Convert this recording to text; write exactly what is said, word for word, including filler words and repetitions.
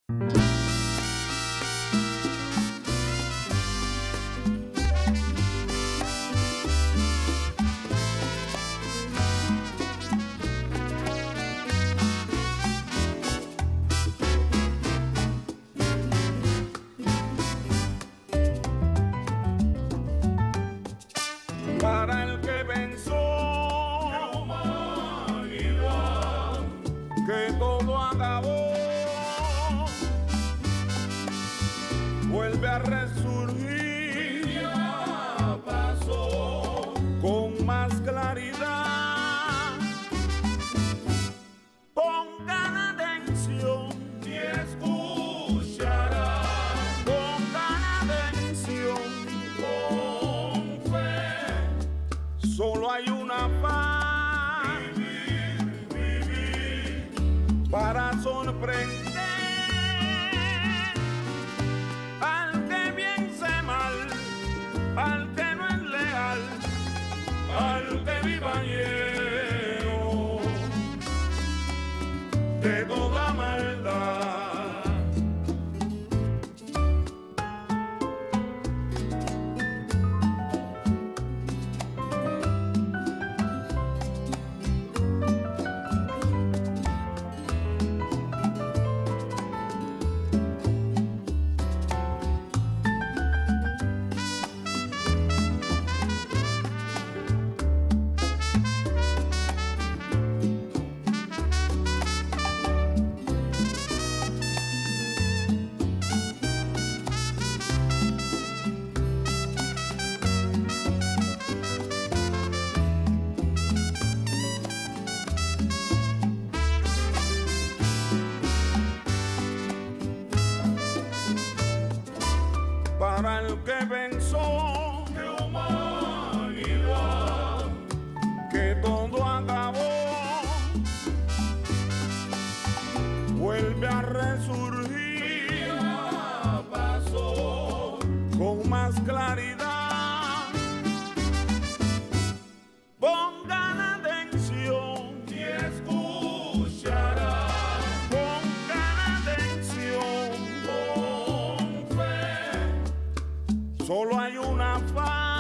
Para el que pensó que todo acabó, vuelve a resurgir, ya pasó, con más claridad. Pongan atención y escucharán, pongan atención, con fe. Solo hay una paz, vivir, vivir, para sorprender al que piense mal, al que no es leal, al que viva lleno de toda maldad. Para el que pensó que humanidad, que todo acabó, vuelve a resurgir, ya pasó, con más claridad. Pongan atención y escucharán, pongan atención, con fe. Solo hay una paz.